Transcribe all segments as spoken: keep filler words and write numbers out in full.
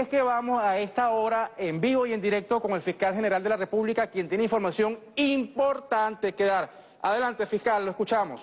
es que vamos a esta hora en vivo y en directo con el fiscal general de la República, quien tiene información importante que dar. Adelante, fiscal, lo escuchamos.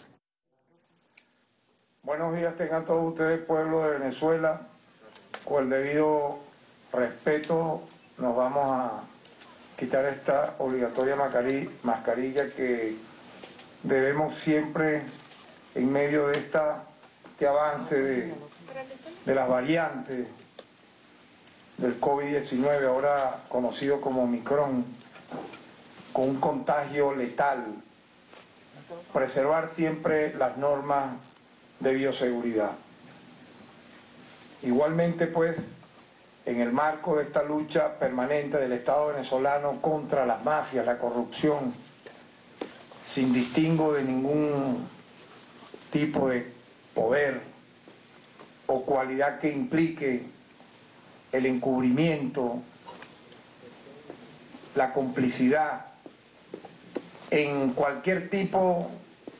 Buenos días tengan todos ustedes, pueblo de Venezuela. Con el debido respeto nos vamos a quitar esta obligatoria mascarilla que debemos siempre, en medio de esta, este avance de, de las variantes del COVID diecinueve, ahora conocido como Omicron, con un contagio letal, preservar siempre las normas de bioseguridad. Igualmente, pues, en el marco de esta lucha permanente del Estado venezolano contra las mafias, la corrupción, sin distingo de ningún tipo de poder o cualidad que implique el encubrimiento, la complicidad en cualquier tipo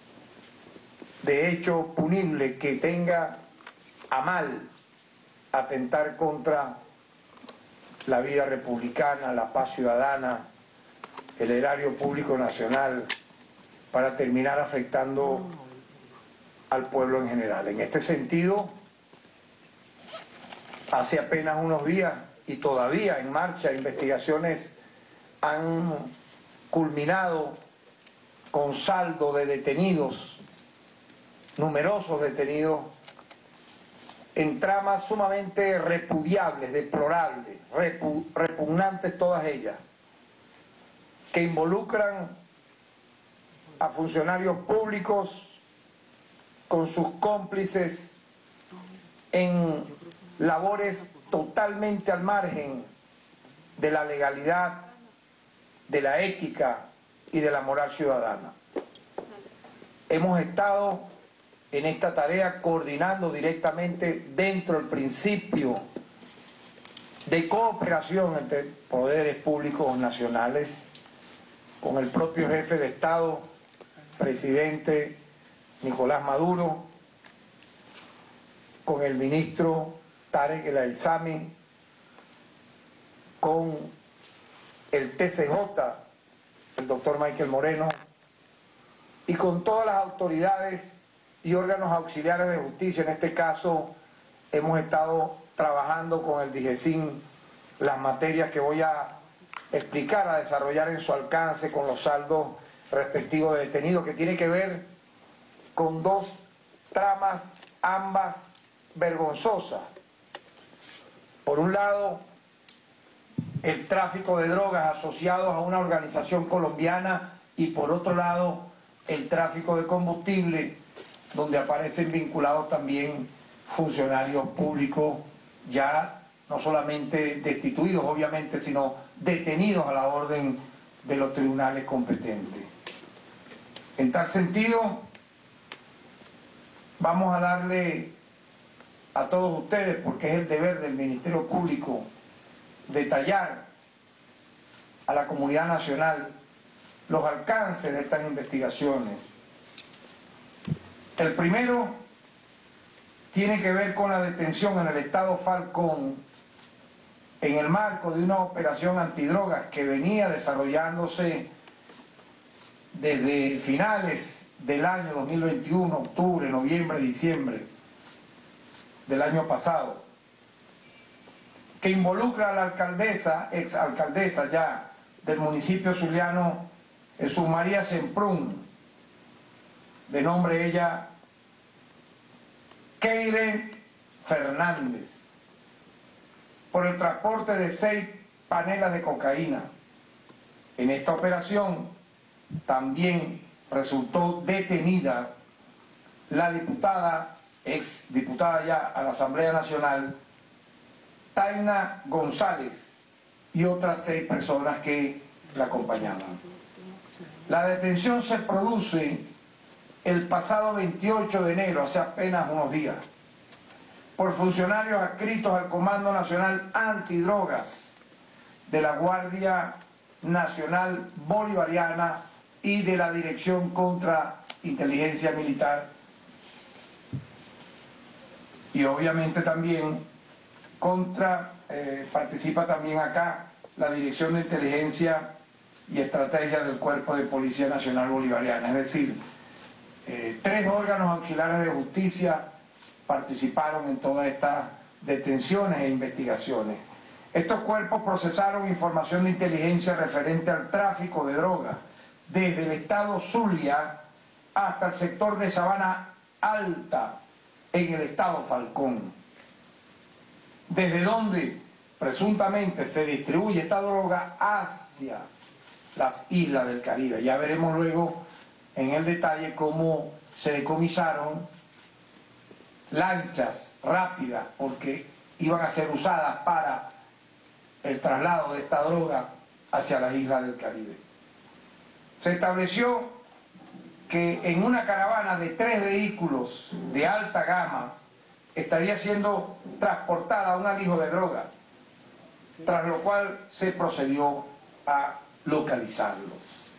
de hecho punible que tenga a mal atentar contra la vida republicana, la paz ciudadana, el erario público nacional, para terminar afectando al pueblo en general. En este sentido, hace apenas unos días y todavía en marcha, investigaciones han culminado con saldo de detenidos, numerosos detenidos, en tramas sumamente repudiables, deplorables, repu repugnantes todas ellas, que involucran a funcionarios públicos con sus cómplices en labores totalmente al margen de la legalidad, de la ética y de la moral ciudadana. Hemos estado en esta tarea coordinando directamente dentro del principio de cooperación entre poderes públicos nacionales, con el propio jefe de Estado, presidente Nicolás Maduro, con el ministro Tarek El Aissami, con el T C J, el doctor Michael Moreno, y con todas las autoridades y órganos auxiliares de justicia. En este caso hemos estado trabajando con el DIGESIN las materias que voy a explicar, a desarrollar en su alcance, con los saldos respectivos de detenidos, que tiene que ver con dos tramas, ambas vergonzosas. Por un lado, el tráfico de drogas asociados a una organización colombiana, y por otro lado, el tráfico de combustible, donde aparecen vinculados también funcionarios públicos ya no solamente destituidos, obviamente, sino detenidos a la orden de los tribunales competentes. En tal sentido, vamos a darle a todos ustedes, porque es el deber del Ministerio Público, detallar a la comunidad nacional los alcances de estas investigaciones. El primero tiene que ver con la detención en el estado Falcón, en el marco de una operación antidrogas que venía desarrollándose desde finales del año dos mil veintiuno, octubre, noviembre, diciembre del año pasado, que involucra a la alcaldesa, exalcaldesa ya del municipio zuliano, Jesús María Semprún, de nombre ella Keiren Fernández, por el transporte de seis panelas de cocaína. En esta operación también resultó detenida la diputada, ex diputada ya a la Asamblea Nacional, Taina González, y otras seis personas que la acompañaban. La detención se produce el pasado veintiocho de enero, hace apenas unos días, por funcionarios adscritos al Comando Nacional Antidrogas de la Guardia Nacional Bolivariana y de la Dirección Contra Inteligencia Militar, y obviamente también contra, eh, participa también acá la Dirección de Inteligencia y Estrategia del Cuerpo de Policía Nacional Bolivariana, es decir, eh, tres órganos auxiliares de justicia participaron en todas estas detenciones e investigaciones. Estos cuerpos procesaron información de inteligencia referente al tráfico de drogas desde el estado Zulia hasta el sector de Sabana Alta en el estado Falcón, desde donde presuntamente se distribuye esta droga hacia las islas del Caribe. Ya veremos luego en el detalle cómo se decomisaron lanchas rápidas porque iban a ser usadas para el traslado de esta droga hacia las islas del Caribe. Se estableció que en una caravana de tres vehículos de alta gama estaría siendo transportada un alijo de droga, tras lo cual se procedió a localizarlos.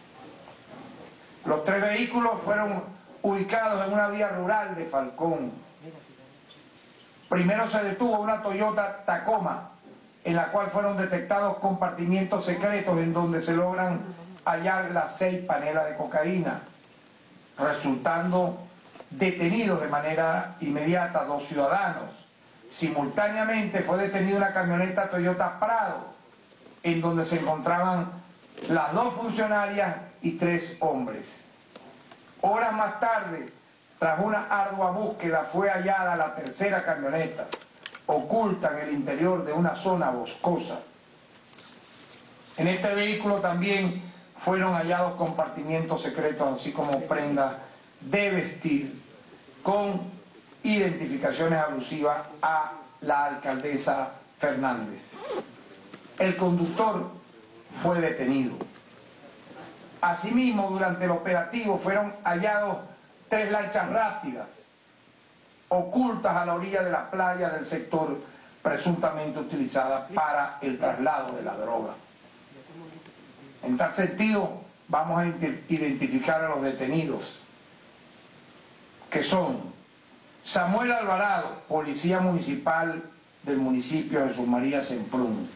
Los tres vehículos fueron ubicados en una vía rural de Falcón. Primero se detuvo una Toyota Tacoma, en la cual fueron detectados compartimientos secretos en donde se logran hallar las seis panelas de cocaína, resultando detenidos de manera inmediata dos ciudadanos. Simultáneamente fue detenida una camioneta Toyota Prado, en donde se encontraban las dos funcionarias y tres hombres. Horas más tarde, tras una ardua búsqueda, fue hallada la tercera camioneta, oculta en el interior de una zona boscosa. En este vehículo también fueron hallados compartimientos secretos, así como prendas de vestir, con identificaciones alusivas a la alcaldesa Fernández. El conductor fue detenido. Asimismo, durante el operativo fueron hallados tres lanchas rápidas ocultas a la orilla de la playa del sector presuntamente utilizada para el traslado de la droga. En tal sentido, vamos a identificar a los detenidos, que son Samuel Alvarado, policía municipal del municipio de Jesús María Semprún;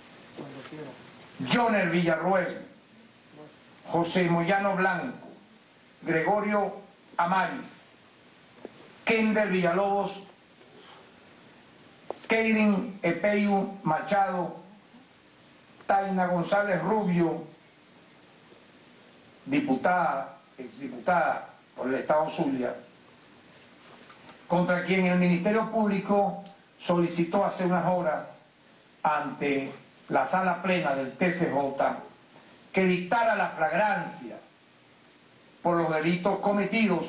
Joner Villarruel, José Moyano Blanco, Gregorio Amaris, Kender Villalobos, Keirin Epeyu Machado, Taina González Rubio, diputada, exdiputada por el estado Zulia, contra quien el Ministerio Público solicitó hace unas horas ante la sala plena del T C J que dictara la flagrancia por los delitos cometidos,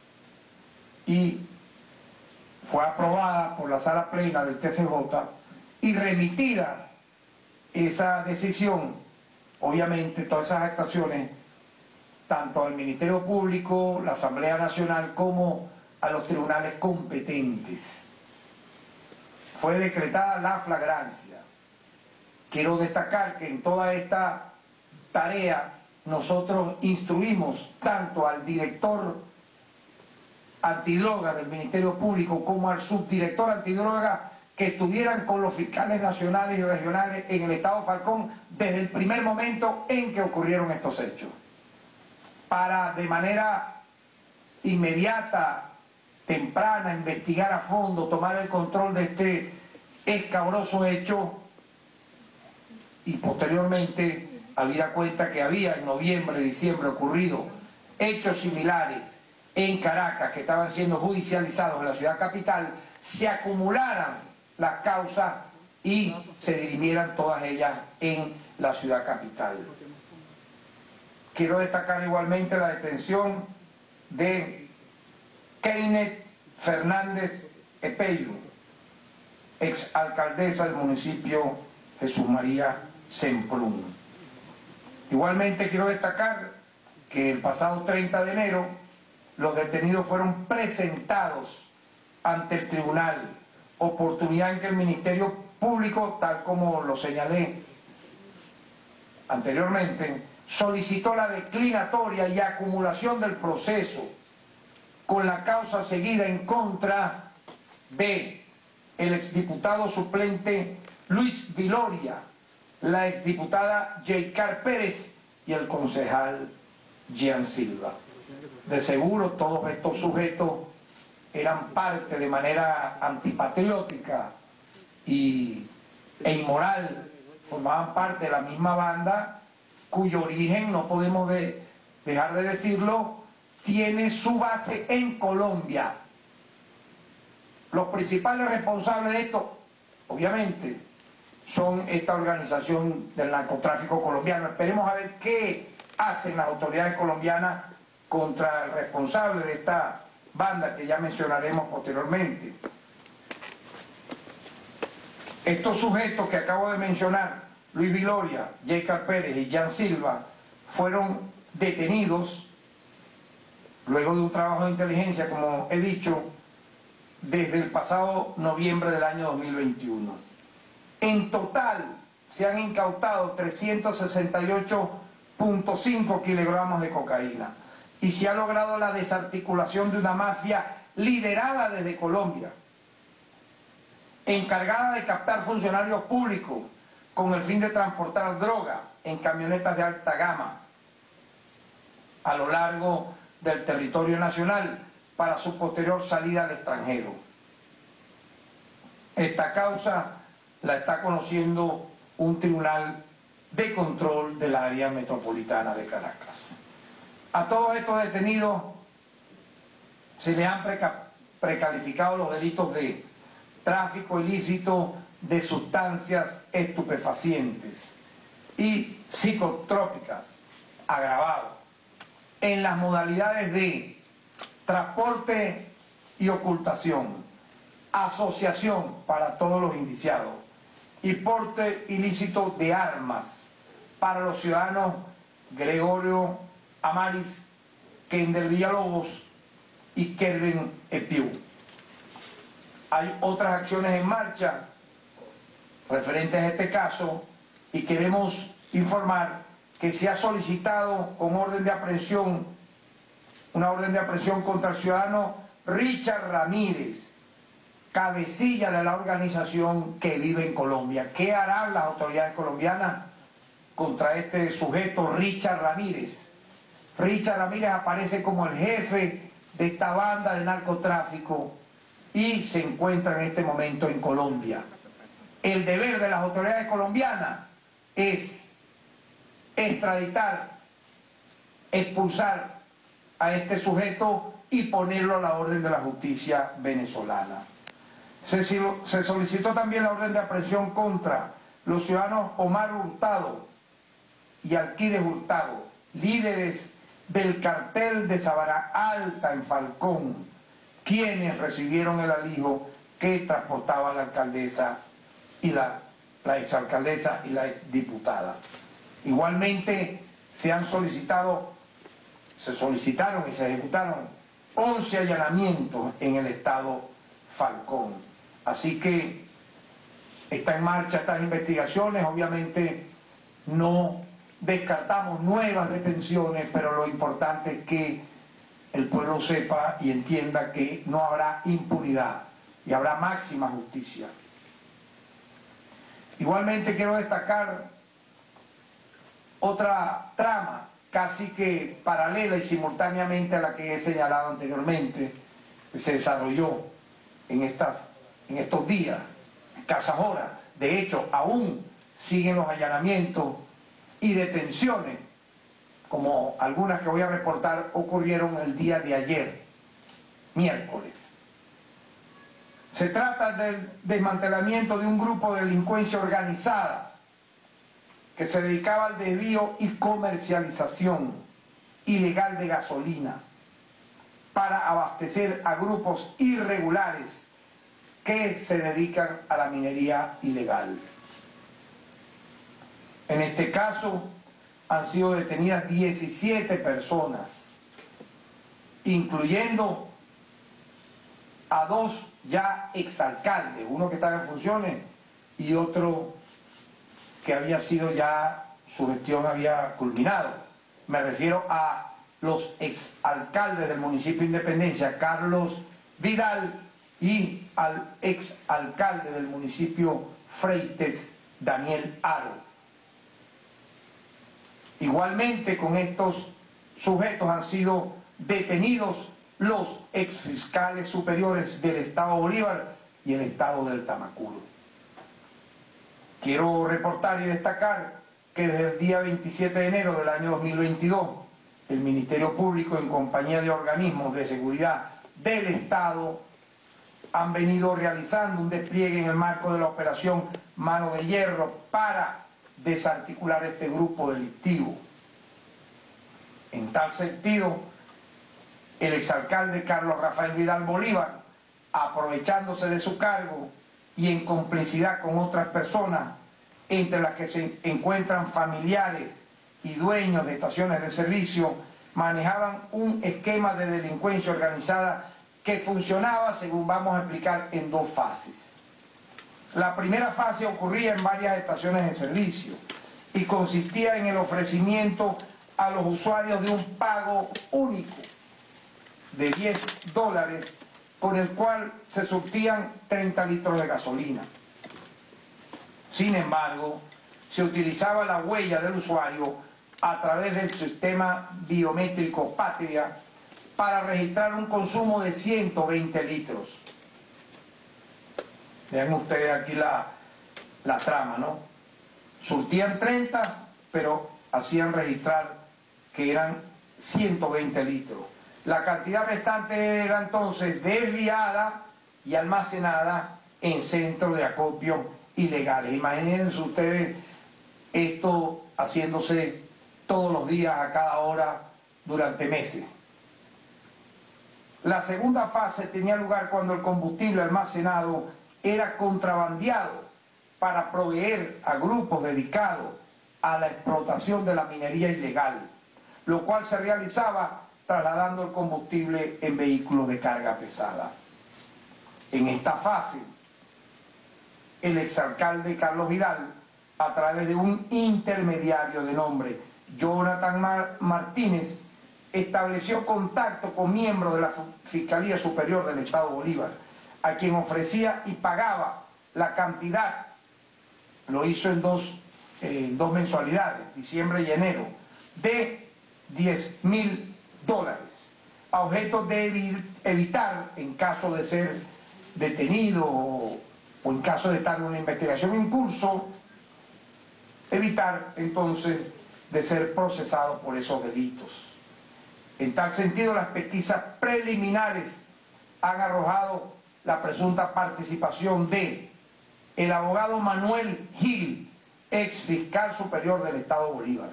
y fue aprobada por la sala plena del T C J y remitida esa decisión, obviamente todas esas actuaciones, tanto al Ministerio Público, la Asamblea Nacional, como a los tribunales competentes. Fue decretada la flagrancia. Quiero destacar que en toda esta tarea nosotros instruimos tanto al director antidroga del Ministerio Público como al subdirector antidroga que estuvieran con los fiscales nacionales y regionales en el estado Falcón desde el primer momento en que ocurrieron estos hechos, para de manera inmediata, temprana, investigar a fondo, tomar el control de este escabroso hecho, y posteriormente, habida cuenta que había en noviembre, diciembre ocurrido hechos similares en Caracas que estaban siendo judicializados en la ciudad capital, se acumularan las causas y se dirimieran todas ellas en la ciudad capital. Quiero destacar igualmente la detención de Keinet Fernández Epeyu, ex alcaldesa del municipio Jesús María Semprún. Igualmente quiero destacar que el pasado treinta de enero los detenidos fueron presentados ante el tribunal, oportunidad en que el Ministerio Público, tal como lo señalé anteriormente, solicitó la declinatoria y acumulación del proceso con la causa seguida en contra de el exdiputado suplente Luis Viloria, la exdiputada Yeicar Pérez y el concejal Jean Silva. De seguro todos estos sujetos eran parte de manera antipatriótica y, e inmoral, formaban parte de la misma banda cuyo origen, no podemos de, dejar de decirlo, tiene su base en Colombia. Los principales responsables de esto, obviamente, son esta organización del narcotráfico colombiano. Esperemos a ver qué hacen las autoridades colombianas contra el responsable de esta banda que ya mencionaremos posteriormente. Estos sujetos que acabo de mencionar, Luis Viloria, Yeicar Pérez y Jean Silva, fueron detenidos luego de un trabajo de inteligencia, como he dicho, desde el pasado noviembre del año dos mil veintiuno. En total se han incautado trescientos sesenta y ocho punto cinco kilogramos de cocaína y se ha logrado la desarticulación de una mafia liderada desde Colombia, encargada de captar funcionarios públicos con el fin de transportar droga en camionetas de alta gama a lo largo del territorio nacional para su posterior salida al extranjero. Esta causa la está conociendo un tribunal de control del área metropolitana de Caracas. A todos estos detenidos se les han preca precalificado los delitos de tráfico ilícito de sustancias estupefacientes y psicotrópicas agravados en las modalidades de transporte y ocultación, asociación para todos los indiciados y porte ilícito de armas para los ciudadanos Gregorio Amaris, Kender Villalobos y Kelvin Epiu. Hay otras acciones en marcha referentes a este caso y queremos informar que se ha solicitado con orden de aprehensión, una orden de aprehensión contra el ciudadano Richard Ramírez, cabecilla de la organización que vive en Colombia. ¿Qué harán las autoridades colombianas contra este sujeto Richard Ramírez? Richard Ramírez aparece como el jefe de esta banda de narcotráfico y se encuentra en este momento en Colombia. El deber de las autoridades colombianas es extraditar, expulsar a este sujeto y ponerlo a la orden de la justicia venezolana. Se, se solicitó también la orden de aprehensión contra los ciudadanos Omar Hurtado y Alquiles Hurtado, líderes del cartel de Sabana Alta en Falcón, quienes recibieron el alijo que transportaba la alcaldesa y la, la exalcaldesa y la exdiputada. Igualmente se han solicitado, se solicitaron y se ejecutaron once allanamientos en el estado Falcón. Así que está en marcha estas investigaciones, obviamente no descartamos nuevas detenciones, pero lo importante es que el pueblo sepa y entienda que no habrá impunidad y habrá máxima justicia. Igualmente quiero destacar otra trama casi que paralela y simultáneamente a la que he señalado anteriormente, que se desarrolló en, estas, en estos días, escasas horas. De hecho, aún siguen los allanamientos y detenciones, como algunas que voy a reportar ocurrieron el día de ayer, miércoles. Se trata del desmantelamiento de un grupo de delincuencia organizada que se dedicaba al desvío y comercialización ilegal de gasolina para abastecer a grupos irregulares que se dedican a la minería ilegal. En este caso han sido detenidas diecisiete personas, incluyendo a dos ya exalcaldes, uno que estaba en funciones y otro que había sido ya, su gestión había culminado. Me refiero a los exalcaldes del municipio de Independencia, Carlos Vidal y al ex alcalde del municipio Freites, Daniel Aro. Igualmente con estos sujetos han sido detenidos los ex fiscales superiores del Estado Bolívar y el Estado del Tamacuro. Quiero reportar y destacar que desde el día veintisiete de enero del año dos mil veintidós, el Ministerio Público, en compañía de organismos de seguridad del Estado, han venido realizando un despliegue en el marco de la operación Mano de Hierro para desarticular este grupo delictivo. En tal sentido, el exalcalde Carlos Rafael Vidal Bolívar, aprovechándose de su cargo y en complicidad con otras personas, entre las que se encuentran familiares y dueños de estaciones de servicio, manejaban un esquema de delincuencia organizada que funcionaba, según vamos a explicar, en dos fases. La primera fase ocurría en varias estaciones de servicio y consistía en el ofrecimiento a los usuarios de un pago único de diez dólares con el cual se surtían treinta litros de gasolina. Sin embargo, se utilizaba la huella del usuario a través del sistema biométrico Patria para registrar un consumo de ciento veinte litros. Vean ustedes aquí la, la trama, ¿no? Surtían treinta, pero hacían registrar que eran ciento veinte litros. La cantidad restante era entonces desviada y almacenada en centros de acopio ilegales. Imagínense ustedes esto haciéndose todos los días, a cada hora, durante meses. La segunda fase tenía lugar cuando el combustible almacenado era contrabandeado para proveer a grupos dedicados a la explotación de la minería ilegal, lo cual se realizaba trasladando el combustible en vehículos de carga pesada. En esta fase, el exalcalde Carlos Vidal, a través de un intermediario de nombre Jonathan Mar- Martínez, estableció contacto con miembros de la Fiscalía Superior del Estado Bolívar, a quien ofrecía y pagaba la cantidad, lo hizo en dos, eh, dos mensualidades, diciembre y enero, de diez mil dólares, a objeto de evitar, en caso de ser detenido o, o en caso de estar en una investigación en curso, evitar entonces de ser procesado por esos delitos. En tal sentido, las pesquisas preliminares han arrojado la presunta participación de el abogado Manuel Gil, ex fiscal superior del Estado Bolívar,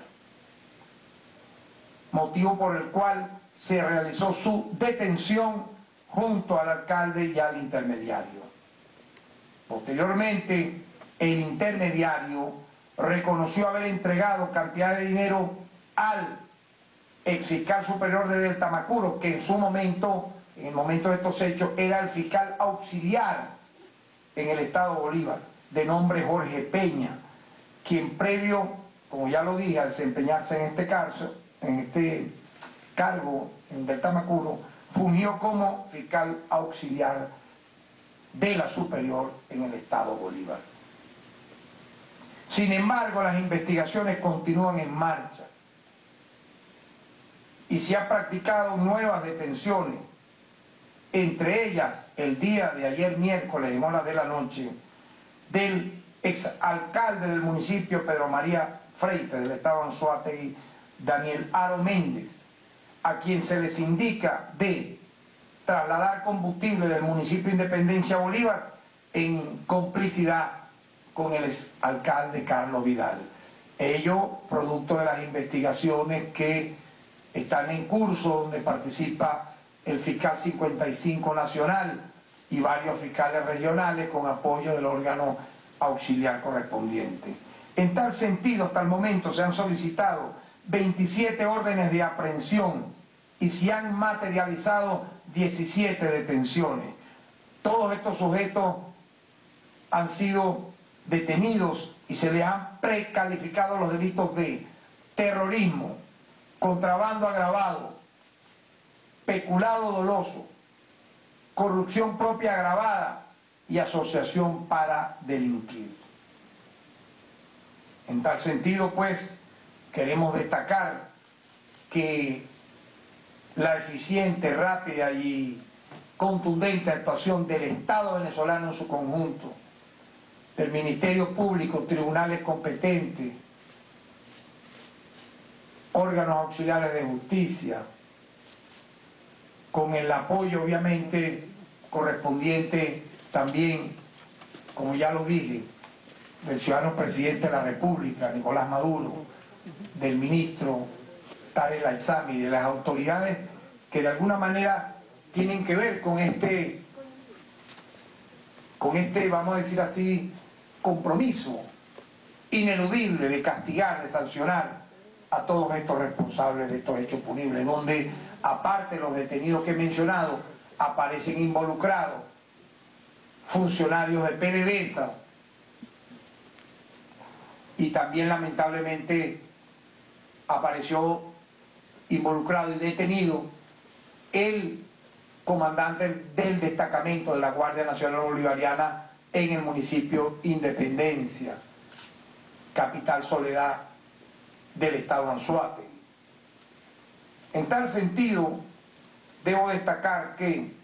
motivo por el cual se realizó su detención junto al alcalde y al intermediario. Posteriormente, el intermediario reconoció haber entregado cantidad de dinero al ex fiscal superior de Tamacuro, que en su momento, en el momento de estos hechos, era el fiscal auxiliar en el Estado Bolívar, de nombre Jorge Peña, quien previo, como ya lo dije, al desempeñarse en este caso, en este cargo en del Tamacuro, fungió como fiscal auxiliar de la superior en el Estado Bolívar. Sin embargo, las investigaciones continúan en marcha y se han practicado nuevas detenciones, entre ellas el día de ayer miércoles en horas de la noche del exalcalde del municipio Pedro María Freites del estado Anzoátegui, Daniel Aro Méndez, a quien se les indica de trasladar combustible del municipio Independencia Bolívar en complicidad con el exalcalde Carlos Vidal. Ello producto de las investigaciones que están en curso, donde participa el fiscal cincuenta y cinco nacional y varios fiscales regionales con apoyo del órgano auxiliar correspondiente. En tal sentido, hasta el momento se han solicitado veintisiete órdenes de aprehensión y se han materializado diecisiete detenciones. Todos estos sujetos han sido detenidos y se les han precalificado los delitos de terrorismo, contrabando agravado, peculado doloso, corrupción propia agravada y asociación para delinquir. En tal sentido, pues, queremos destacar que la eficiente, rápida y contundente actuación del Estado venezolano en su conjunto, del Ministerio Público, tribunales competentes, órganos auxiliares de justicia, con el apoyo obviamente correspondiente también, como ya lo dije, del ciudadano presidente de la República, Nicolás Maduro, del ministro Tarek El-Aissami, de las autoridades que de alguna manera tienen que ver con este, con este, vamos a decir así, compromiso ineludible de castigar, de sancionar a todos estos responsables de estos hechos punibles, donde aparte de los detenidos que he mencionado, aparecen involucrados funcionarios de PDVSA y también lamentablemente apareció involucrado y detenido el comandante del destacamento de la Guardia Nacional Bolivariana en el municipio Independencia, capital Soledad del estado Anzoátegui. En tal sentido, debo destacar que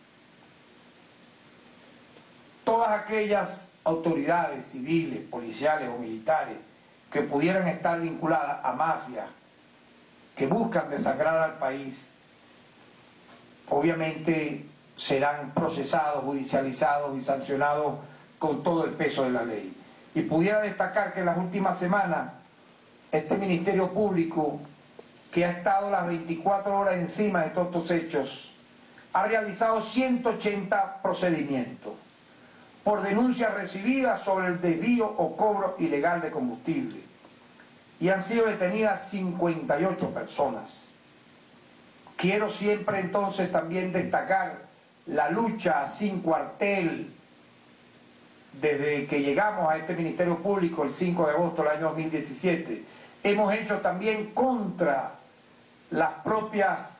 todas aquellas autoridades civiles, policiales o militares que pudieran estar vinculadas a mafias que buscan desangrar al país, obviamente serán procesados, judicializados y sancionados con todo el peso de la ley. Y pudiera destacar que en las últimas semanas este Ministerio Público, que ha estado las veinticuatro horas encima de todos estos hechos, ha realizado ciento ochenta procedimientos por denuncias recibidas sobre el desvío o cobro ilegal de combustible, y han sido detenidas cincuenta y ocho personas. Quiero siempre entonces también destacar la lucha sin cuartel desde que llegamos a este Ministerio Público el cinco de agosto del año dos mil diecisiete. Hemos hecho también contra las propias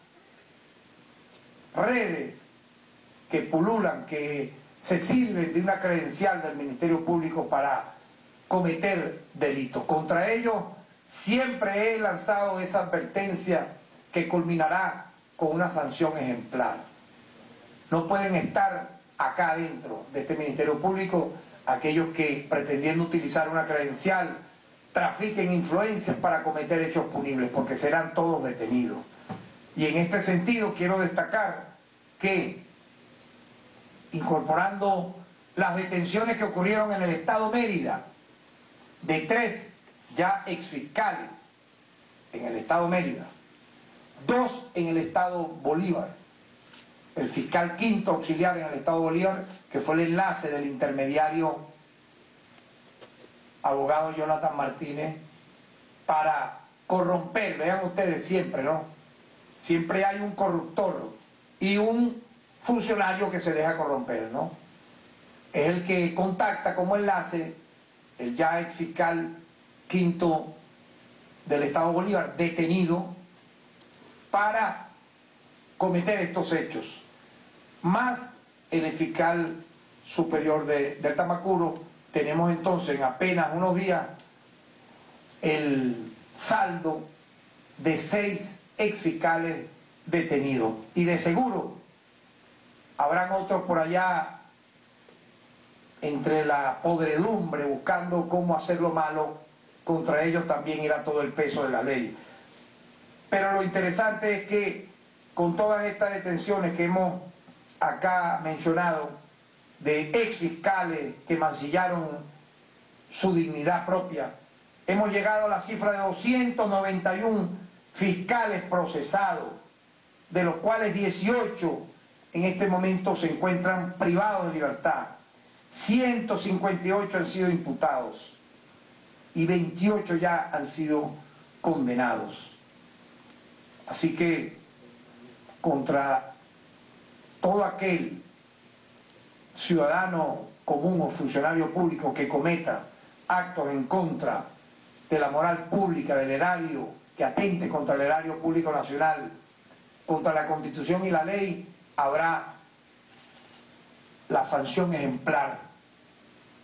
redes que pululan, que se sirven de una credencial del Ministerio Público para cometer delitos. Contra ellos siempre he lanzado esa advertencia que culminará con una sanción ejemplar. No pueden estar acá dentro de este Ministerio Público aquellos que, pretendiendo utilizar una credencial, trafiquen influencias para cometer hechos punibles, porque serán todos detenidos. Y en este sentido quiero destacar que, incorporando las detenciones que ocurrieron en el estado Mérida, de tres ya exfiscales en el estado Mérida, dos en el estado Bolívar, el fiscal quinto auxiliar en el estado Bolívar, que fue el enlace del intermediario abogado Jonathan Martínez, para corromper, vean ustedes siempre, ¿no? Siempre hay un corruptor y un funcionario que se deja corromper, ¿no? Es el que contacta como enlace el ya ex fiscal quinto del estado Bolívar, detenido para cometer estos hechos, más el fiscal superior de, del Tamacuro. Tenemos entonces en apenas unos días el saldo de seis ex fiscales detenidos, y de seguro habrán otros por allá entre la podredumbre buscando cómo hacer lo malo. Contra ellos también irá todo el peso de la ley. Pero lo interesante es que con todas estas detenciones que hemos acá mencionado de ex fiscales que mancillaron su dignidad propia, hemos llegado a la cifra de doscientos noventa y uno fiscales procesados, de los cuales dieciocho en este momento se encuentran privados de libertad, ciento cincuenta y ocho han sido imputados y veintiocho ya han sido condenados. Así que contra todo aquel ciudadano común o funcionario público que cometa actos en contra de la moral pública, del erario, que atente contra el erario público nacional, contra la Constitución y la ley, habrá la sanción ejemplar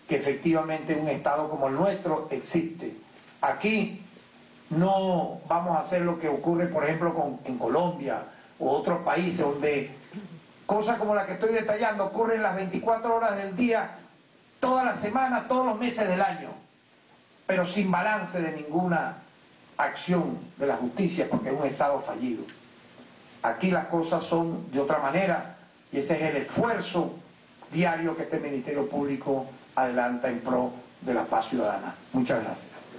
que efectivamente un Estado como el nuestro existe. Aquí no vamos a hacer lo que ocurre, por ejemplo, con, en Colombia u otros países donde cosas como la que estoy detallando ocurren las veinticuatro horas del día, toda la semana, todos los meses del año, pero sin balance de ninguna acción de la justicia porque es un Estado fallido. Aquí las cosas son de otra manera y ese es el esfuerzo diario que este Ministerio Público adelanta en pro de la paz ciudadana. Muchas gracias.